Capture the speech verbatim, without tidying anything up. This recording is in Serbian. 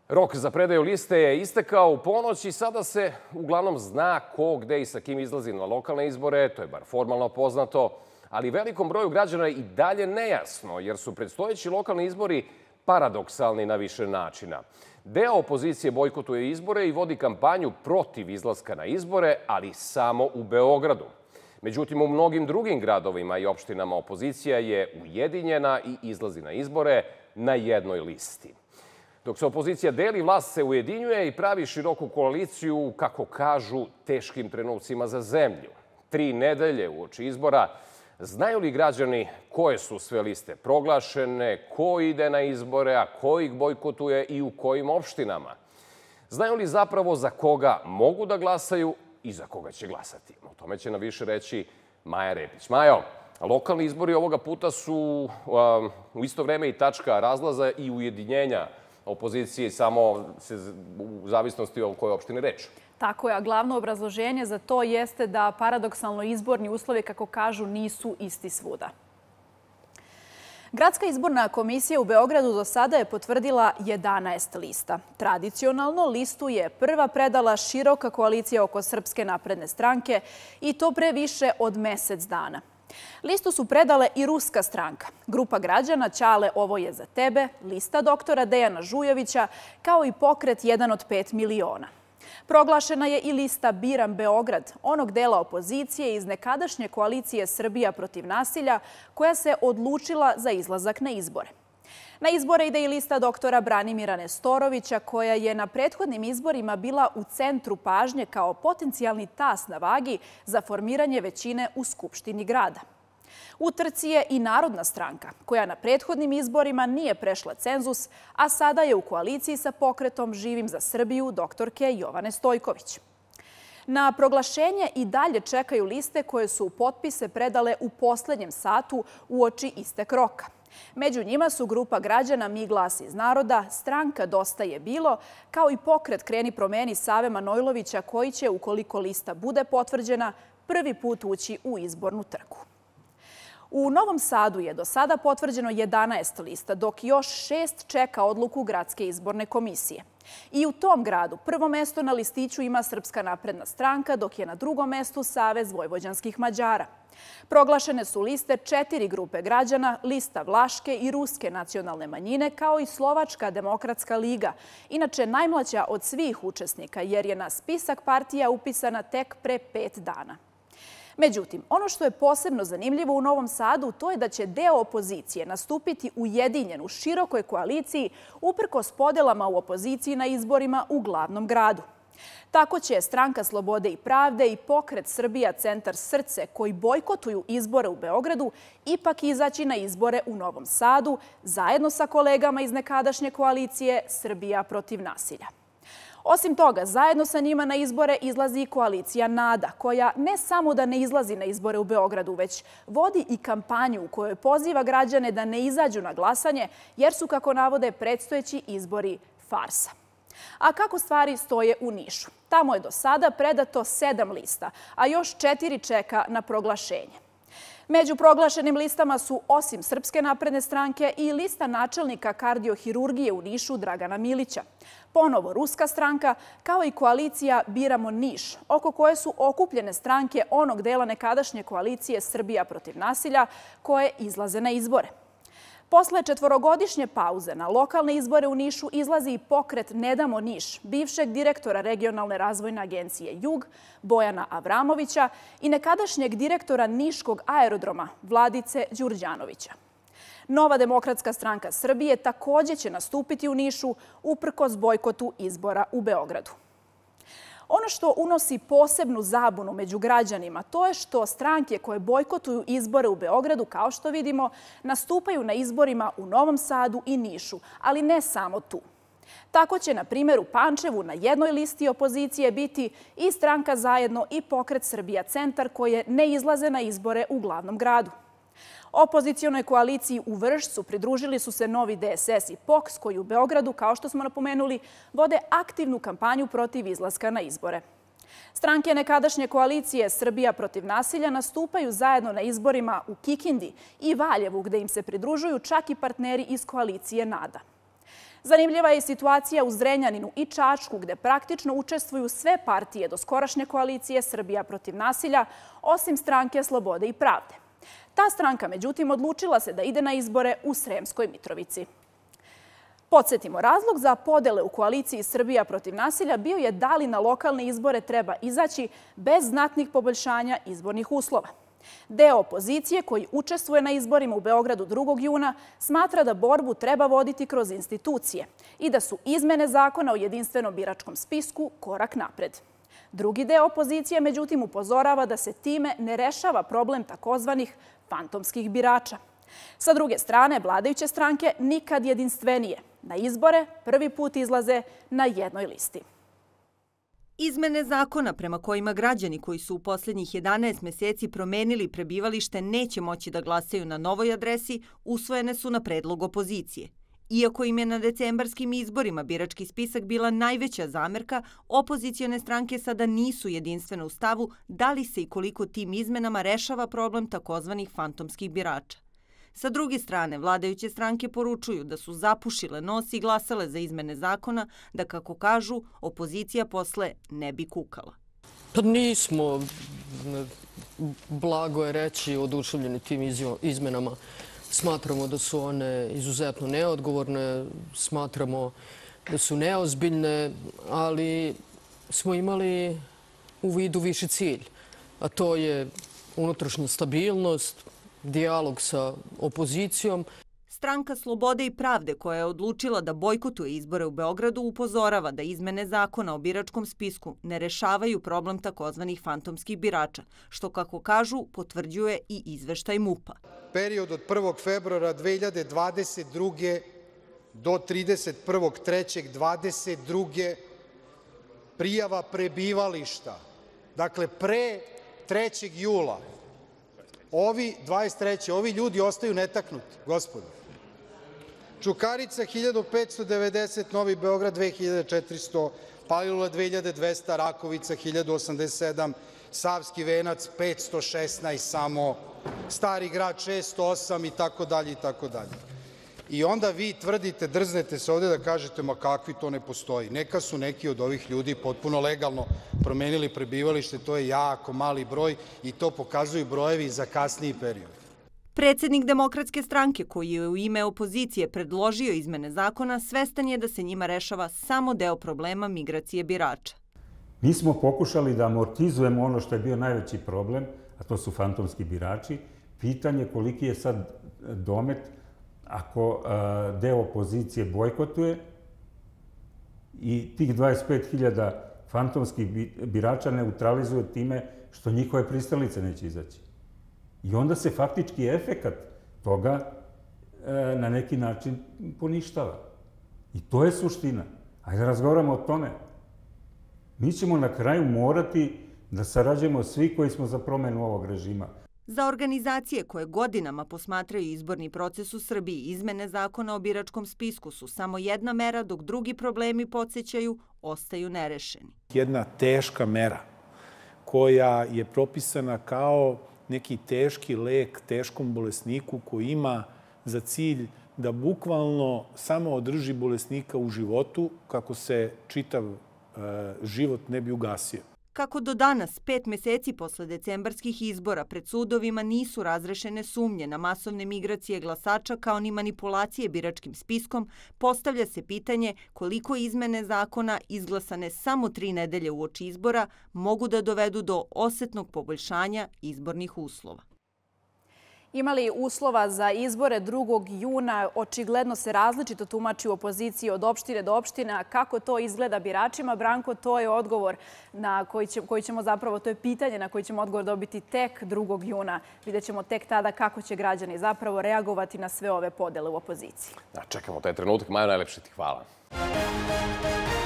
Rok za predaju liste je istekao u ponoć i sada se uglavnom zna ko, gde i sa kim izlazi na lokalne izbore, to je bar formalno poznato, ali velikom broju građana i dalje nejasno, jer su predstojeći lokalni izbori paradoksalni na više načina. Deo opozicije bojkotuje izbore i vodi kampanju protiv izlaska na izbore, ali samo u Beogradu. Međutim, u mnogim drugim gradovima i opštinama opozicija je ujedinjena i izlazi na izbore na jednoj listi. Dok se opozicija deli, vlast se ujedinjuje i pravi široku koaliciju, kako kažu, teškim trenucima za zemlju. Tri nedelje uoči izbora, znaju li građani koje su sve liste proglašene, ko ide na izbore, a ko ih bojkotuje i u kojim opštinama? Znaju li zapravo za koga mogu da glasaju i za koga će glasati? O tome će nam više reći Maja Repić. Majo, lokalni izbori ovoga puta su um, u isto vreme i tačka razlaza i ujedinjenja opozicije, samo u zavisnosti o kojoj opštini reč. Tako je, a glavno obrazloženje za to jeste da paradoksalno izborni uslovi, kako kažu, nisu isti svuda. Gradska izborna komisija u Beogradu do sada je potvrdila jedanaest lista. Tradicionalno listu je prva predala široka koalicija oko Srpske napredne stranke i to pre više od mesec dana. Listu su predale i Ruska stranka, grupa građana Ćale, ovo je za tebe, lista doktora Dejana Žujovića, kao i pokret jedan od pet miliona. Proglašena je i lista Biram Beograd, onog dela opozicije iz nekadašnje koalicije Srbija protiv nasilja, koja se odlučila za izlazak na izbore. Na izbore ide i lista doktora Branimira Nestorovića, koja je na prethodnim izborima bila u centru pažnje kao potencijalni tas na vagi za formiranje većine u Skupštini grada. U trci je i Narodna stranka, koja na prethodnim izborima nije prešla cenzus, a sada je u koaliciji sa pokretom Živim za Srbiju doktorke Jovane Stojković. Na proglašenje i dalje čekaju liste koje su potpise predale u poslednjem satu uoči istek roka. Među njima su grupa građana Mi glas iz naroda, stranka Dosta je bilo, kao i pokret Kreni promeni Save Manojlovića, koji će, ukoliko lista bude potvrđena, prvi put ući u izbornu trku. U Novom Sadu je do sada potvrđeno jedanaest lista, dok još šest čeka odluku Gradske izborne komisije. I u tom gradu prvo mesto na listiću ima Srpska napredna stranka, dok je na drugom mestu Savez vojvođanskih Mađara. Proglašene su liste četiri grupe građana, lista Vlaške i Ruske nacionalne manjine, kao i Slovačka demokratska liga, inače najmlađa od svih učesnika, jer je na spisak partija upisana tek pre pet dana. Međutim, ono što je posebno zanimljivo u Novom Sadu, to je da će deo opozicije nastupiti ujedinjen u širokoj koaliciji uprkos podelama u opoziciji na izborima u glavnom gradu. Tako će Stranka slobode i pravde i pokret Srbija centar Srce, koji bojkotuju izbore u Beogradu, ipak izaći na izbore u Novom Sadu zajedno sa kolegama iz nekadašnje koalicije Srbija protiv nasilja. Osim toga, zajedno sa njima na izbore izlazi i koalicija NADA, koja ne samo da ne izlazi na izbore u Beogradu, već vodi i kampanju u kojoj poziva građane da ne izađu na glasanje, jer su, kako navode, predstojeći izbori farsa. A kako stvari stoje u Nišu? Tamo je do sada predato sedam lista, a još četiri čeka na proglašenje. Među proglašenim listama su, osim Srpske napredne stranke, i lista načelnika kardiohirurgije u Nišu Dragana Milića, ponovo Ruska stranka, kao i koalicija Biramo Niš, oko koje su okupljene stranke onog dela nekadašnje koalicije Srbija protiv nasilja, koje izlaze na izbore. Posle četvorogodišnje pauze na lokalne izbore u Nišu izlazi i pokret Ne damo Niš, bivšeg direktora Regionalne razvojne agencije Jug, Bojana Avramovića, i nekadašnjeg direktora Niškog aerodroma Vladice Đurđanovića. Nova demokratska stranka Srbije također će nastupiti u Nišu uprkos bojkotu izbora u Beogradu. Ono što unosi posebnu zabunu među građanima, to je što stranke koje bojkotuju izbore u Beogradu, kao što vidimo, nastupaju na izborima u Novom Sadu i Nišu, ali ne samo tu. Tako će, na primjer, u Pančevu na jednoj listi opozicije biti i stranka Zajedno i pokret Srbija centar, koje ne izlaze na izbore u glavnom gradu. Opozicionoj koaliciji u Vršcu pridružili su se Novi D S S i P O K S, koji u Beogradu, kao što smo napomenuli, vode aktivnu kampanju protiv izlaska na izbore. Stranke nekadašnje koalicije Srbija protiv nasilja nastupaju zajedno na izborima u Kikindi i Valjevu, gde im se pridružuju čak i partneri iz koalicije NADA. Zanimljiva je situacija u Zrenjaninu i Čačku, gde praktično učestvuju sve partije doskorašnje koalicije Srbija protiv nasilja, osim stranke Slobode i pravde. Ta stranka, međutim, odlučila se da ide na izbore u Sremskoj Mitrovici. Podsjetimo, razlog za podele u koaliciji Srbija protiv nasilja bio je da li na lokalne izbore treba izaći bez znatnih poboljšanja izbornih uslova. Deo opozicije koji učestvuje na izborima u Beogradu drugog juna smatra da borbu treba voditi kroz institucije i da su izmene zakona o jedinstvenom biračkom spisku korak napred. Drugi deo opozicije, međutim, upozorava da se time ne rešava problem takozvanih fantomskih birača. Sa druge strane, vladajuće stranke nikad jedinstvenije. Na izbore prvi put izlaze na jednoj listi. Izmene zakona prema kojima građani koji su u posljednjih jedanaest meseci promenili prebivalište neće moći da glasaju na novoj adresi usvojene su na predlog opozicije. Iako im je na decembarskim izborima birački spisak bila najveća zamerka, opozicione stranke sada nisu jedinstvene u stavu da li se i koliko tim izmenama rešava problem takozvanih fantomskih birača. Sa druge strane, vladajuće stranke poručuju da su zapušile nos i glasale za izmene zakona, da, kako kažu, opozicija posle ne bi kukala. Pa nismo, blago je reći, oduševljeni tim izmenama. Smatramo da su one izuzetno neodgovorne, smatramo da su neozbiljne, ali smo imali u vidu viši cilj, a to je unutrašnja stabilnost, dijalog sa opozicijom. Stranka Slobode i pravde, koja je odlučila da bojkotuje izbore u Beogradu, upozorava da izmene zakona o biračkom spisku ne rešavaju problem takozvanih fantomskih birača, što, kako kažu, potvrđuje i izveštaj MUP-a. Period od prvog februara dve hiljade dvadeset druge do trideset prvog trećeg dvadeset druge prijava prebivališta. Dakle, pre trećeg jula. Ovi, dvadeset treće ovi ljudi ostaju netaknuti, gospodo. Čukarica hiljadu petsto devedeset, Novi Beograd dve hiljade četiristo, Palilula dve hiljade dvesta, Rakovica hiljadu osamdeset sedam, Savski Venac petsto šesnaest samo, Stari Grad šesto osam i tako dalje i tako dalje. I onda vi tvrdite, drznete se ovde da kažete ma kakvi to ne postoji. Neka su neki od ovih ljudi potpuno legalno promenili prebivalište, to je jako mali broj i to pokazuju brojevi za kasniji period. Predsednik Demokratske stranke, koji je u ime opozicije predložio izmene zakona, svestan je da se njima rešava samo deo problema migracije birača. Mi smo pokušali da amortizujemo ono što je bio najveći problem, a to su fantomski birači. Pitanje koliki je sad domet ako deo opozicije bojkotuje i tih dvadeset pet hiljada fantomskih birača neutralizuje time što njihove pristalice neće izaći. I onda se faktički efekat toga na neki način poništava. I to je suština. Ajde da razgovaramo o tome. Mi ćemo na kraju morati da sarađujemo svi koji smo za promenu ovog režima. Za organizacije koje godinama posmatraju izborni proces u Srbiji, izmene zakona o biračkom spisku su samo jedna mera, dok drugi problemi, podsjećaju, ostaju nerešeni. Jedna teška mera koja je propisana kao neki teški lek teškom bolesniku koji ima za cilj da bukvalno samo održi bolesnika u životu kako se čitav život ne bi ugasio. Kako do danas, pet meseci posle decembarskih izbora, pred sudovima nisu razrešene sumnje na masovne migracije glasača kao ni manipulacije biračkim spiskom, postavlja se pitanje koliko izmene zakona izglasane samo tri nedelje uoči izbora mogu da dovedu do osetnog poboljšanja izbornih uslova. Imali uslova za izbore drugog juna, očigledno se različito tumači u opoziciji od opštine do opštine. Kako to izgleda biračima, Branko, to je odgovor na koji, će, koji ćemo zapravo, to je pitanje na koji ćemo odgovor dobiti tek drugog juna. Vidjet ćemo tek tada kako će građani zapravo reagovati na sve ove podele u opoziciji. Da, čekamo taj trenutak. Majo, najlepše ti hvala.